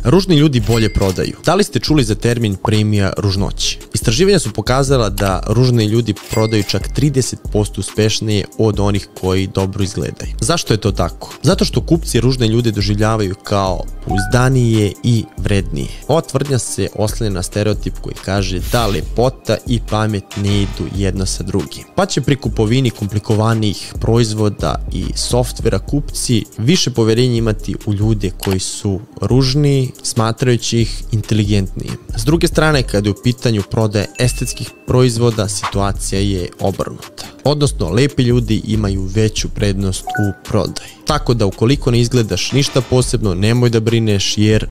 Ružni ljudi bolje prodaju. Da li ste čuli za termin premija ružnoće? Istraživanja su pokazala da ružni ljudi prodaju čak 30% uspešnije od onih koji dobro izgledaju. Zašto je to tako? Zato što kupci ružne ljude doživljavaju kao pouzdanije i vrednije. Ova tvrdnja se oslanja na stereotip koji kaže da lepota i pamet ne idu jedno sa drugim. Pa će pri kupovini komplikovanijih proizvoda i softvera kupci više poverenja imati u ljude koji su ružni, smatrajući ih inteligentnijim. S druge strane, kada je u pitanju prodaje estetskih proizvoda, situacija je obrnuta. Odnosno, lepi ljudi imaju veću prednost u prodaji. Tako da ukoliko ne izgledaš ništa posebno, nemoj da brineš jer